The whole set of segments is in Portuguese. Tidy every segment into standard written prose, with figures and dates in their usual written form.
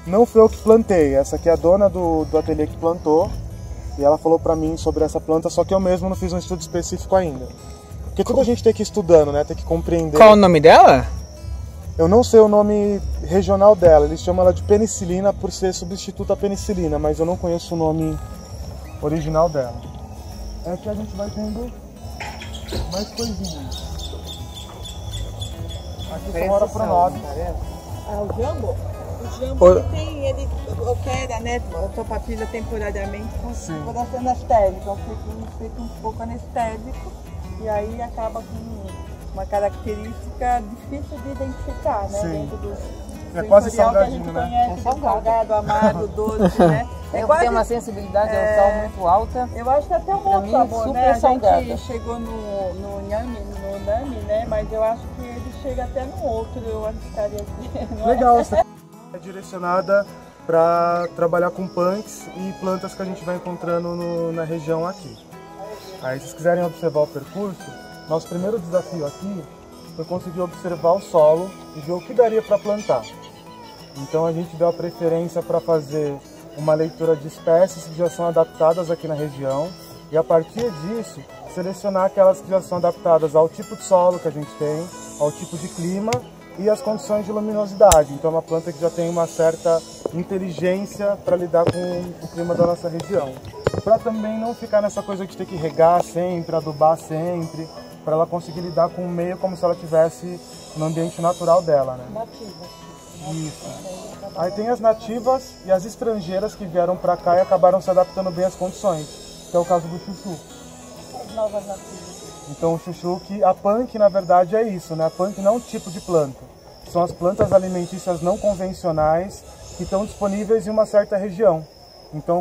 Não foi eu que plantei, essa aqui é a dona do ateliê que plantou. E ela falou pra mim sobre essa planta, só que eu mesmo não fiz um estudo específico ainda. Porque tudo a gente tem que ir estudando, né? Tem que compreender. Qual o nome dela? Eu não sei o nome regional dela, eles chamam ela de penicilina por ser substituto à penicilina, mas eu não conheço o nome original dela. É que a gente vai tendo mais coisinhas. Aqui só mora pro norte. Ah, o jambo? O jambo ele tem, ele opera, né? A tua papila temporariamente com circulação anestésica. Então fica um pouco anestésico e aí acaba com uma característica difícil de identificar, né? Sim. Dentro do É quase salgadinho, que a gente né? conhece, salgado, amargo, doce, né? Tem uma sensibilidade ao sal muito alta. Eu acho que até um outro mim, sabor, super né? A salgada. gente chegou no nami, né? Mas eu acho que ele chega até no outro, eu arriscaria aqui. Legal, essa é direcionada para trabalhar com punks e plantas que a gente vai encontrando na região aqui. Aí, se vocês quiserem observar o percurso, nosso primeiro desafio aqui foi conseguir observar o solo e ver o que daria para plantar. Então a gente deu a preferência para fazer uma leitura de espécies que já são adaptadas aqui na região e a partir disso selecionar aquelas que já são adaptadas ao tipo de solo que a gente tem, ao tipo de clima e as condições de luminosidade. Então é uma planta que já tem uma certa inteligência para lidar com o clima da nossa região. Para também não ficar nessa coisa de ter que regar sempre, adubar sempre, para ela conseguir lidar com o meio como se ela estivesse no ambiente natural dela, né? Nativa. Isso. Aí tem as nativas e as estrangeiras que vieram para cá e acabaram se adaptando bem às condições, que é o caso do chuchu. As novas nativas. Então o chuchu, que a punk na verdade é isso, né? A punk não é um tipo de planta. São as plantas alimentícias não convencionais que estão disponíveis em uma certa região. Então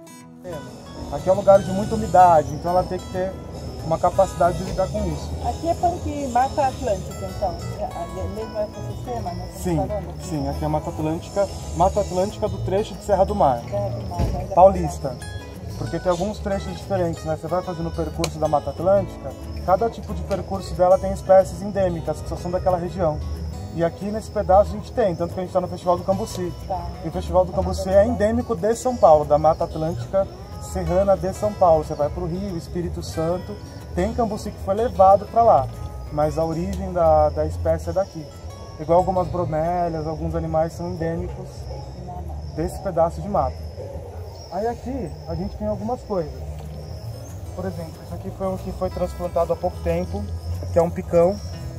aqui é um lugar de muita umidade, então ela tem que ter uma capacidade de lidar com isso. Aqui é punk Mata Atlântica, então? Mesmo ecossistema? Sim, aqui é Mata Atlântica do trecho de Serra do Mar, Né? paulista. Porque tem alguns trechos diferentes, né? Você vai fazendo o percurso da Mata Atlântica, cada tipo de percurso dela tem espécies endêmicas que só são daquela região. E aqui nesse pedaço a gente tem, tanto que a gente está no Festival do Cambuci. E o Festival do Cambuci é endêmico de São Paulo, da Mata Atlântica Serrana de São Paulo. Você vai para o Rio, Espírito Santo, tem cambuci que foi levado para lá, mas a origem da espécie é daqui. Igual algumas bromélias, alguns animais são endêmicos desse pedaço de mata. Aí aqui a gente tem algumas coisas. Por exemplo, isso aqui foi um que foi transplantado há pouco tempo, que é um picão.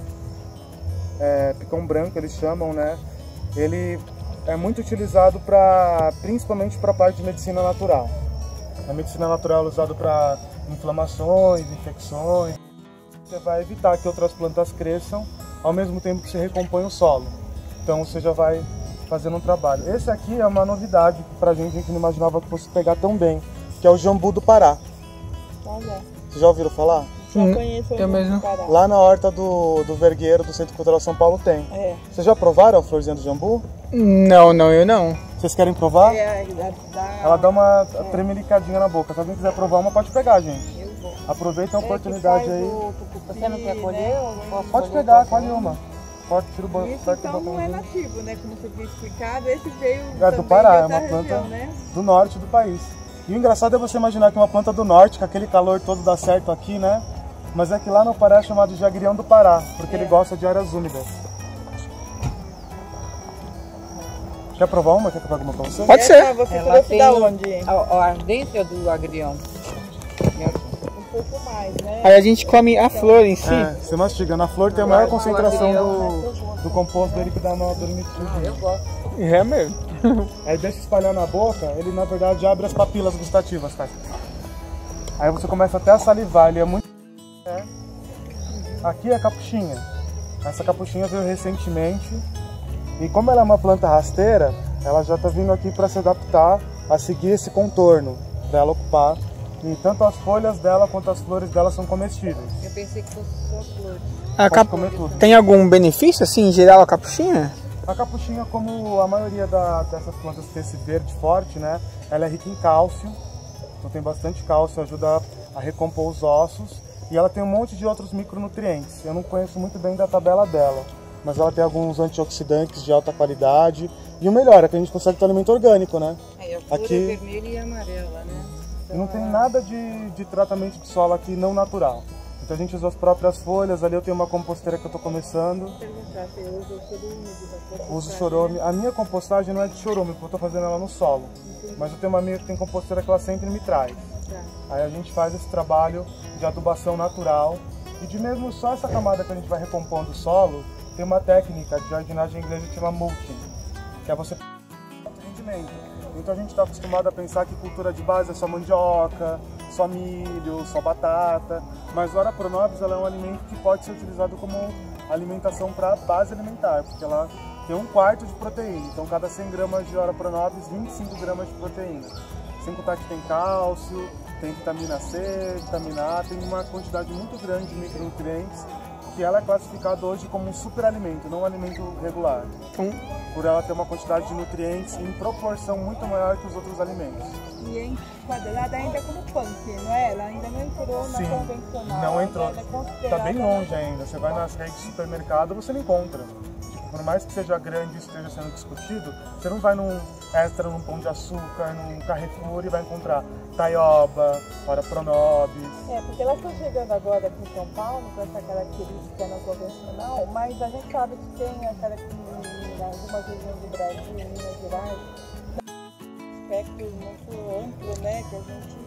Picão branco eles chamam, né? Ele é muito utilizado principalmente para a parte de medicina natural. A medicina natural é usada para inflamações, infecções. Você vai evitar que outras plantas cresçam ao mesmo tempo que você recompõe o solo. Então você já vai fazendo um trabalho. Esse aqui é uma novidade pra gente, a gente não imaginava que fosse pegar tão bem, que é o jambu do Pará. Olha. Vocês já ouviram falar? Já conheço eu mesmo. Pará. Lá na horta do Vergueiro do Centro Cultural São Paulo tem. Vocês já provaram a florzinha do jambu? Não, eu não. Vocês querem provar? Ela dá uma tremelicadinha na boca. Se alguém quiser provar uma, pode pegar, gente. Eu vou. Aproveita a oportunidade aí. Você não quer colher? Ou posso Pode colher? pegar, colhe uma. Pode, tira o banco. Isso então não é nativo, né? Como você tinha explicado, esse veio É também do Pará, é de outra uma planta região, né? do norte do país. E o engraçado é você imaginar que uma planta do norte, com aquele calor todo dá certo aqui, né? Mas é que lá no Pará é chamado de agrião do Pará, porque ele gosta de áreas úmidas. Quer provar uma? Quer provar alguma pra você? Pode ser. Você Ela trouxe tem da onde? a ardência do agrião. Um pouco mais, né? Aí a gente come a flor em si. É, você mastiga. Na flor tem a maior concentração do composto dele que dá uma dormitidinha. Eu gosto. É mesmo. Aí deixa espalhar na boca, ele na verdade abre as papilas gustativas, tá? Aí você começa até a salivar, ele é muito... Aqui é a capuchinha. Essa capuchinha veio recentemente. E como ela é uma planta rasteira, ela já está vindo aqui para se adaptar a seguir esse contorno, para ela ocupar. E tanto as folhas dela quanto as flores dela são comestíveis. Eu pensei que fosse só flor. Pode comer tudo. Tem algum benefício assim em geral a capuchinha? A capuchinha, como a maioria dessas plantas que tem esse verde forte, né? Ela é rica em cálcio, então tem bastante cálcio, ajuda a recompor os ossos. E ela tem um monte de outros micronutrientes. Eu não conheço muito bem da tabela dela, mas ela tem alguns antioxidantes de alta qualidade E o melhor é que a gente consegue ter alimento orgânico, né? Aí a flor Aqui é vermelha e amarela, né? Então, não tem nada de tratamento de solo aqui não natural. Então a gente usa as próprias folhas, ali eu tenho uma composteira que eu tô começando. Uso chorume. A minha compostagem não é de chorume, porque eu tô fazendo ela no solo. Mas eu tenho uma amiga que tem composteira que ela sempre me traz. Aí a gente faz esse trabalho de adubação natural. E de mesmo só essa camada que a gente vai recompondo o solo, tem uma técnica de jardinagem inglesa que chama mulching, que é você rendimento. Então a gente está acostumado a pensar que cultura de base é só mandioca, só milho, só batata, mas o Ora Pronobis ela é um alimento que pode ser utilizado como alimentação para base alimentar, porque ela tem 1/4 de proteína, então cada 100 gramas de Ora Pronobis, 25 gramas de proteína. Sem contar que tem cálcio, tem vitamina C, vitamina A, tem uma quantidade muito grande de micronutrientes, que ela é classificada hoje como um superalimento, não um alimento regular. Por ela ter uma quantidade de nutrientes em proporção muito maior que os outros alimentos. E é enquadrada ainda como punk, não é? Ela ainda não entrou na convencional. Não entrou. Está bem longe na... ainda. Você vai nas redes de supermercado, você não encontra. Por mais que seja grande e esteja sendo discutido, você não vai num Extra, num Pão de Açúcar, num Carrefour e vai encontrar taioba, Ora Pronobis. Porque elas estão chegando agora aqui em São Paulo com essa característica não convencional, mas a gente sabe que tem a característica em algumas regiões do Brasil, em Minas Gerais, um espectro muito amplo, né, que a gente...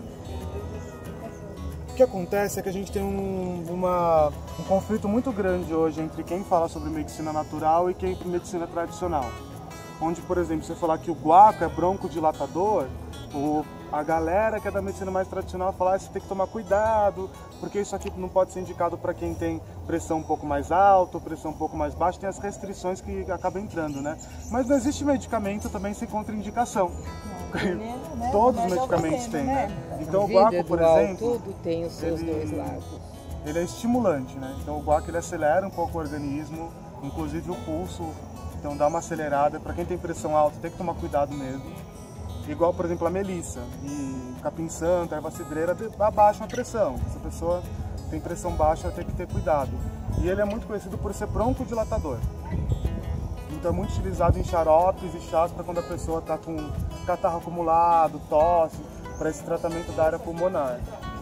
O que acontece é que a gente tem um conflito muito grande hoje entre quem fala sobre medicina natural e quem sobre medicina tradicional. Onde, por exemplo, você falar que o guaco é broncodilatador, a galera que é da medicina mais tradicional fala que você tem que tomar cuidado, porque isso aqui não pode ser indicado para quem tem pressão um pouco mais alta, pressão um pouco mais baixa, tem as restrições que acabam entrando, né? Mas não existe medicamento também sem contraindicação. Né? Todos os medicamentos têm, né? Então o guaco, por exemplo, tudo tem os seus dois lados. Ele é estimulante, né? Então o guaco ele acelera um pouco o organismo, inclusive o pulso, então dá uma acelerada. Para quem tem pressão alta tem que tomar cuidado mesmo. Igual, por exemplo, a melissa e capim santo, erva cidreira, abaixam a pressão. Se a pessoa tem pressão baixa, tem que ter cuidado. E ele é muito conhecido por ser broncodilatador. Então é muito utilizado em xaropes e chás para quando a pessoa está com catarro acumulado, tosse, para esse tratamento da área pulmonar.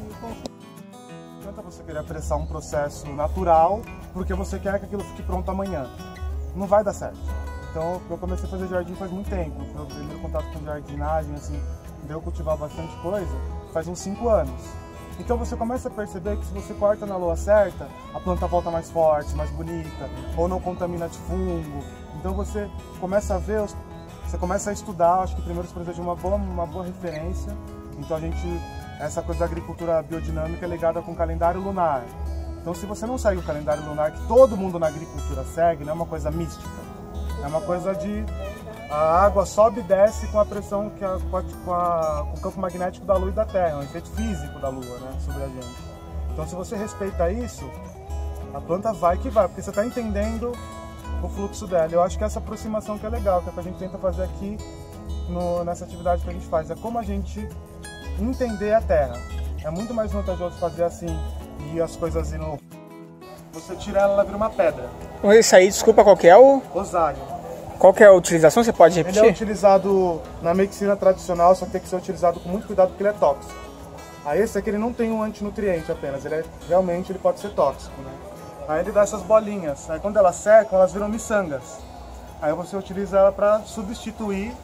Não adianta você querer apressar um processo natural porque você quer que aquilo fique pronto amanhã. Não vai dar certo. Então eu comecei a fazer jardim faz muito tempo. Meu primeiro contato com jardinagem, assim, deu cultivar bastante coisa, faz uns 5 anos. Então você começa a perceber que se você corta na lua certa, a planta volta mais forte, mais bonita, ou não contamina de fungo. Então você começa a ver, você começa a estudar, acho que primeiro você precisa de uma boa referência. Então essa coisa da agricultura biodinâmica é ligada com o calendário lunar. Então se você não segue o calendário lunar que todo mundo na agricultura segue, não é uma coisa mística. É uma coisa de... A água sobe e desce com a pressão, com o campo magnético da Lua e da Terra, é um efeito físico da Lua, né, sobre a gente. Então se você respeita isso, a planta vai que vai, porque você está entendendo o fluxo dela. Eu acho que essa aproximação que é legal, que é o que a gente tenta fazer aqui nessa atividade que a gente faz, é como a gente entender a Terra. É muito mais vantajoso fazer assim e as coisas indo... Você tira ela vira uma pedra. Isso aí, desculpa, qual que é o... Rosário. Qual que é a utilização? Você pode repetir? Ele é utilizado na medicina tradicional, só que tem que ser utilizado com muito cuidado porque ele é tóxico. Aí esse aqui ele não tem um antinutriente apenas, realmente ele pode ser tóxico, né? Aí ele dá essas bolinhas, aí quando elas secam, elas viram miçangas. Aí você utiliza ela para substituir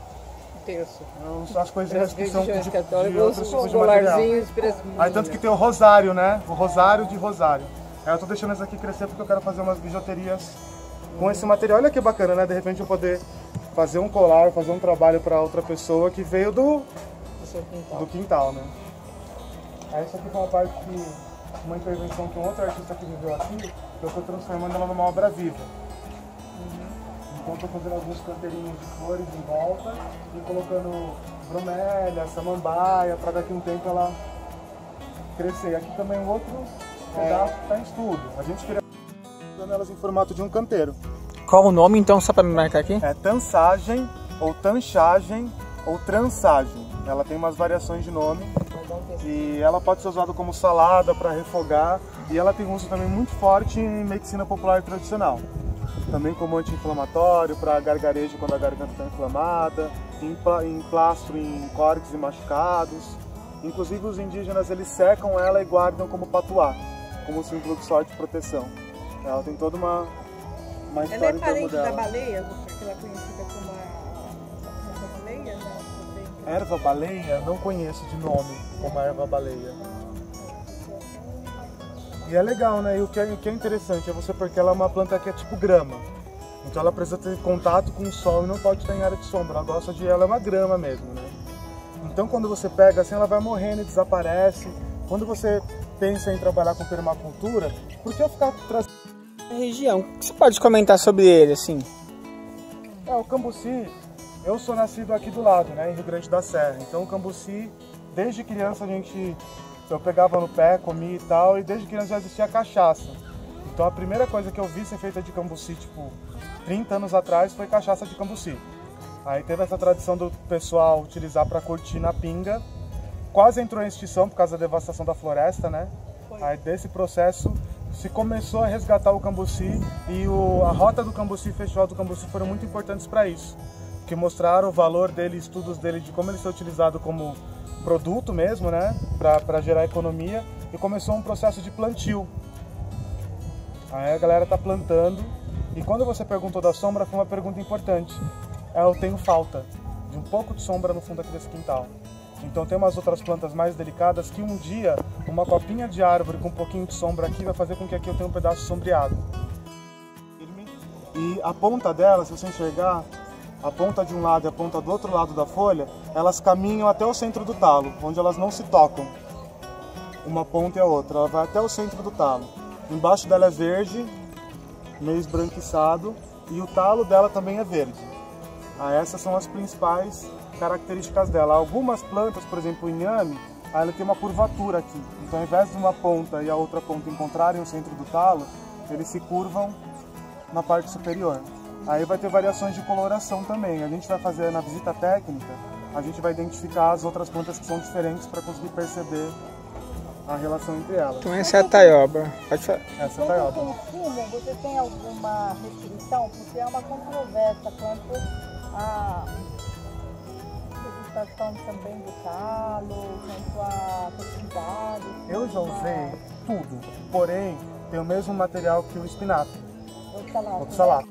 as coisinhas que são de outros tipos de material. Aí tanto que tem o rosário, né? O rosário de rosário. Aí eu tô deixando esse aqui crescer porque eu quero fazer umas bijuterias com esse material. Olha que bacana, né? De repente eu poder fazer um colar, fazer um trabalho para outra pessoa que veio do quintal, né? Aí isso aqui foi uma intervenção que um outro artista que viveu aqui, que eu estou transformando ela numa obra viva. Então estou fazendo alguns canteirinhos de flores em volta e colocando bromélia, samambaia, para daqui a um tempo ela crescer. Aqui também um outro pedaço que está em estudo. A gente queria fazer elas em formato de um canteiro. Qual o nome então, só para me marcar aqui? É tansagem, ou tanchagem, ou transagem. Ela tem umas variações de nome. E ela pode ser usada como salada para refogar. E ela tem um uso também muito forte em medicina popular tradicional. também como anti-inflamatório, para gargarejo quando a garganta está inflamada, em plastro em cortes e machucados. Inclusive os indígenas eles secam ela e guardam como patuá, como símbolo de sorte e proteção. Ela tem toda uma história ela é em torno parente da dela. baleia, aquela conhecida como a baleia? Não, Erva baleia, não conheço de nome como a erva baleia. E é legal, né? E o que é interessante é você porque ela é uma planta que é tipo grama. Então ela precisa ter contato com o sol e não pode estar em área de sombra. Ela gosta de ela é uma grama mesmo, né? Então quando você pega assim, ela vai morrendo e desaparece. Quando você pensa em trabalhar com permacultura, por que eu ficar trazendo A região, o que você pode comentar sobre ele, assim? o cambuci, eu sou nascido aqui do lado, né, em Rio Grande da Serra. Então o cambuci, desde criança eu pegava no pé, comia e tal, e desde criança já existia cachaça. Então a primeira coisa que eu vi ser feita de cambuci, tipo, 30 anos atrás, foi cachaça de cambuci. Aí teve essa tradição do pessoal utilizar para curtir na pinga. Quase entrou em extinção por causa da devastação da floresta, né? Aí desse processo se começou a resgatar o cambuci e a rota do cambuci e o festival do cambuci foram muito importantes para isso. Que mostraram o valor dele, estudos dele, de como ele ser utilizado como produto mesmo, né? Para gerar economia. E começou um processo de plantio. Aí a galera tá plantando. E quando você perguntou da sombra, foi uma pergunta importante. Eu tenho falta de um pouco de sombra no fundo aqui desse quintal. Então tem umas outras plantas mais delicadas que um dia, uma copinha de árvore com um pouquinho de sombra aqui vai fazer com que aqui eu tenha um pedaço sombreado. E a ponta dela, se você enxergar, a ponta de um lado e a ponta do outro lado da folha, elas caminham até o centro do talo, onde elas não se tocam. Uma ponta e a outra, ela vai até o centro do talo. Embaixo dela é verde, meio esbranquiçado, e o talo dela também é verde. Essas são as principais características dela. Algumas plantas, por exemplo o inhame, ela tem uma curvatura aqui. Então ao invés de uma ponta e a outra ponta encontrarem o centro do talo, eles se curvam na parte superior. Aí vai ter variações de coloração também. A gente vai fazer na visita técnica, a gente vai identificar as outras plantas que são diferentes para conseguir perceber a relação entre elas. Então essa é a taioba. Pode falar. Essa é a taioba. Quando consumo, você tem alguma restrição? Porque é uma controvérsia quanto a degustação também do talo, quanto a fertilidade. Eu já usei tudo, porém tem o mesmo material que o espinafre, o oxalato.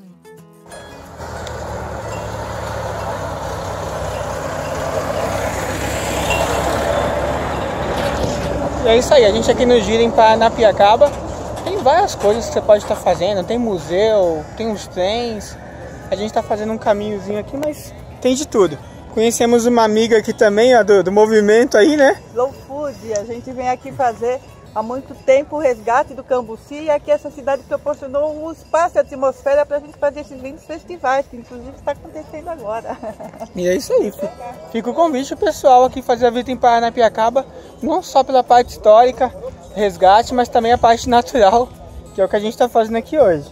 E é isso aí, a gente aqui no Giro em Paranapiacaba tem várias coisas que você pode estar fazendo, tem museu, tem uns trens, a gente está fazendo um caminhozinho aqui, mas tem de tudo. Conhecemos uma amiga aqui também, ó, do movimento aí, né? Slow Food, a gente vem aqui fazer há muito tempo o resgate do cambuci e aqui essa cidade proporcionou um espaço e atmosfera para a gente fazer esses lindos festivais, que inclusive está acontecendo agora. E é isso aí, fica o convite pro pessoal aqui fazer a visita em Paranapiacaba, não só pela parte histórica, resgate, mas também a parte natural, que é o que a gente está fazendo aqui hoje.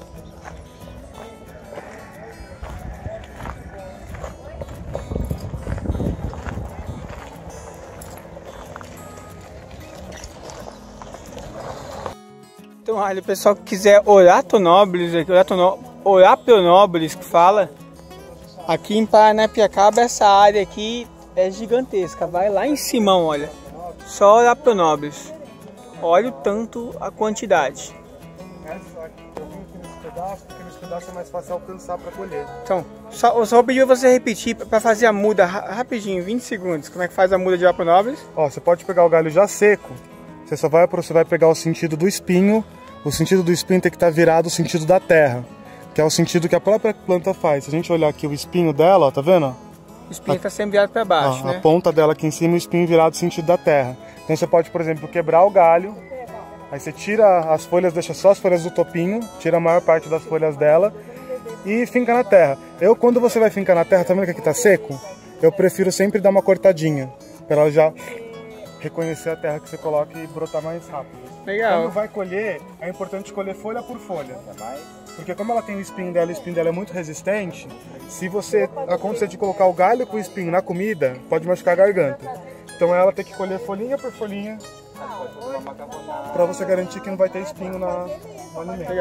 Então, olha, o pessoal que quiser Oratonópolis, Oratonópolis que fala, aqui em Paranapiacaba essa área aqui é gigantesca, vai lá em cima, olha, só Oratonópolis, olha o tanto, a quantidade. Eu vim aqui nesse pedaço, porque nesse pedaço é mais fácil alcançar para colher. Então, só vou pedir você repetir para fazer a muda rapidinho, 20 segundos, como é que faz a muda de Oratonópolis? Ó, você pode pegar o galho já seco, você vai pegar o sentido do espinho. O sentido do espinho tem que estar virado ao sentido da terra, que é o sentido que a própria planta faz. Se a gente olhar aqui o espinho dela, ó, tá vendo? O espinho está sempre virado para baixo, né? A ponta dela aqui em cima, o espinho virado ao sentido da terra. Então você pode, por exemplo, quebrar o galho, aí você tira as folhas, deixa só as folhas do topinho, tira a maior parte das folhas dela e finca na terra. Quando você vai fincar na terra, tá vendo que aqui tá seco? Eu prefiro sempre dar uma cortadinha, para ela já reconhecer a terra que você coloca e brotar mais rápido. Legal. Quando vai colher, é importante colher folha por folha. Porque como ela tem o espinho dela é muito resistente, se você acontecer de colocar o galho com o espinho na comida, pode machucar a garganta. Então ela tem que colher folhinha por folhinha, para você garantir que não vai ter espinho no alimento.